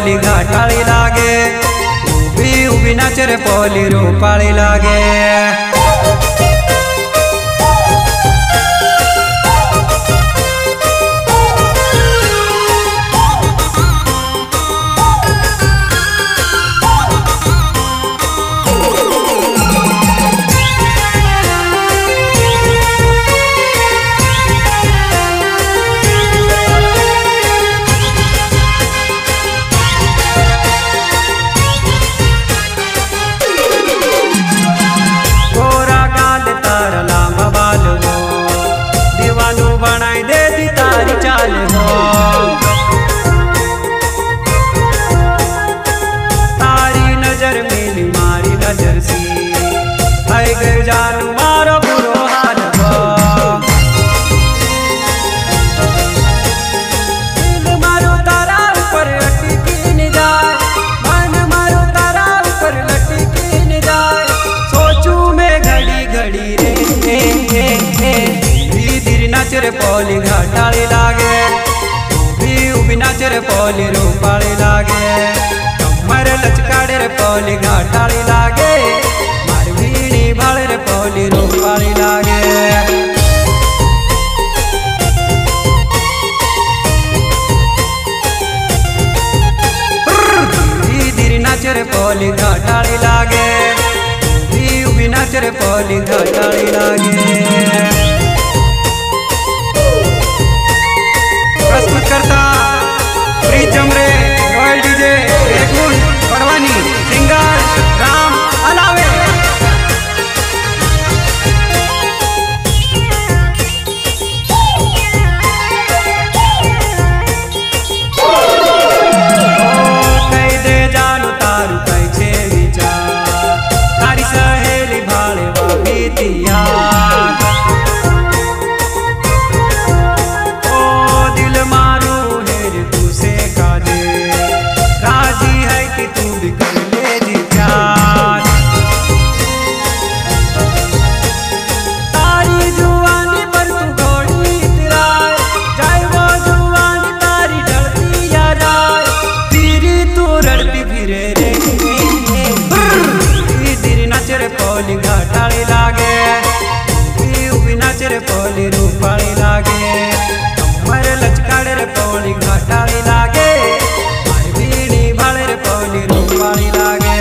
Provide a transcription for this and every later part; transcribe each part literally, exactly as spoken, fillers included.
पोली घाटाली लागे, उभी उभी नाचे रे पोली रूपाली लागे। तारी नजर मेरी मारी नजर सी आई गए जानू मारो बुरो हाल हो। दिल मारो तारा ऊपर लटकी न जाए, मन मारो तारा ऊपर लटकी न जाए। सोचू मैं घड़ी घड़ी रे धीरे धीरे नाच रे पोली घाटाली लागे, उभी उभी नाच रे पोली रूपाली लागे। कमर लचकाड़े रे पोली घाटाली लागे, मार वीणी भाले रे पोली रूपाली लागे। धीरे धीरे नाच रे पोली घाटाली लागे, उभी उभी नाच रे पोली घाटाली लागे। प्रस्तुत करता प्रीतम रे रॉयल डीजे रेगुन पड़वानी, सिंगर राम अलावे। कई दे जानू तारू कई छे विचार, तारी सहेली भाले वापी तिया। पोली घाटाली लागे, उभी उभी नाच रे पोली रूपाली लागे। कमर लचकाड़े रे पोली घाटाली लागे, मार वीणी भाले रे पोली रूपाली लागे।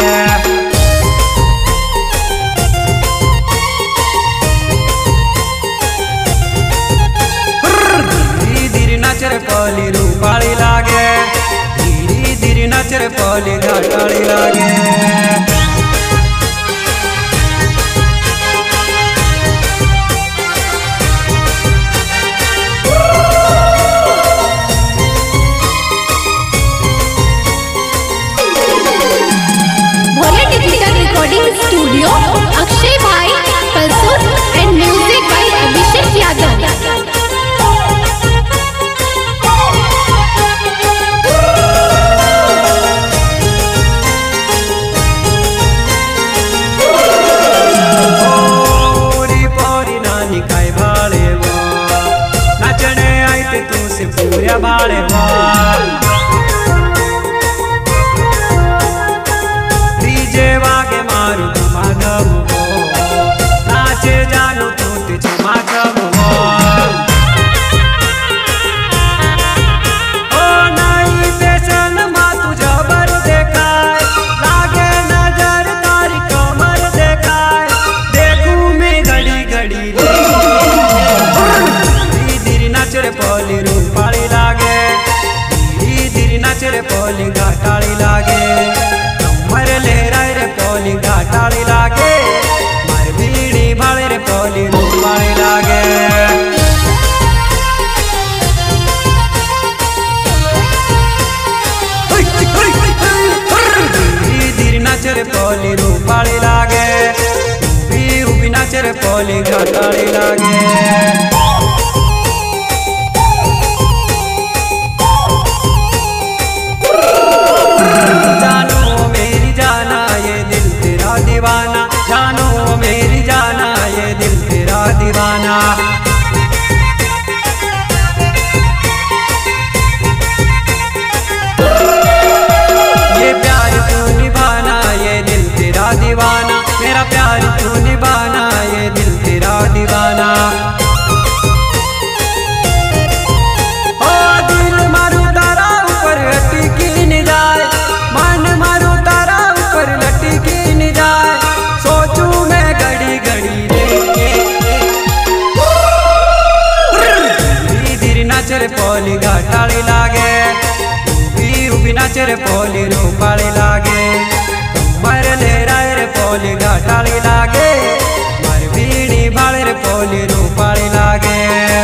धीरे धीरे नाच रे पोली रूपाली लागे, धीरे धीरे नाच रे पोली घाटाली लागे। स्टूडियो अक्षय भाई प्रस्तुत and music by Abhishek Yadav. पूरी पूरी नानी काय भाले वो, नाचने आई ते तू से पूरा भाले वो। डीजे वागे मारू धमाधम हो, नाचे जानू तू ते झमाझम हो। ओ नई फैशन मा तू जबर देखाए, लागे नजर तारी कमर देखाए। देखू मैं घड़ी घड़ी धीरे धीरे नाच रे पोली रूपाली लागे, धीरे धीरे नाच रे पोली घाटाली लागे। कमर लहराए रे पोली घाटाली लागे, मार वीणी भाले रे पोली रूपाली लागे। धीरे धीरे नाच रे पोली रूपाली लागे, उभी उभी नाच रे पोली घाटाली लागे। दीवाना जानो मेरी जाना, ये दिल तेरा दीवाना। प्यार तू निभाना, ये दिल तेरा दीवाना। ओ दिल मारू तारा ऊपर अटकी न जाए, मन मारू तारा ऊपर लटकी न जाए, सोचूं मैं घड़ी घड़ी रे। धीरे धीरे नाचरे पोली घाटाली लागे, उभी उभी नाचरे पोली रूपाली लागे, कमर लहराए रे पोली घाटाली लागे, मार बीड़ी भाले रे पोली रूपाली लागे।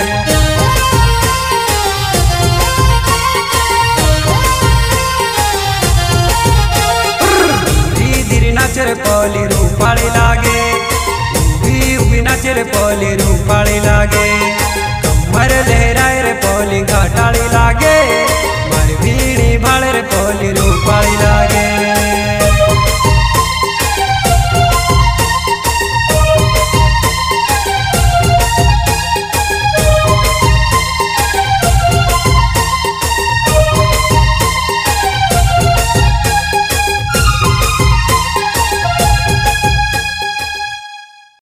धीरे धीरे नाचरे पोली रूपाली लागे, उभी उभी नाचरे पोली रूपाली लागे, कमर लहराए रे पोली घाटाली लागे, मार बीड़ी भाले रे पोली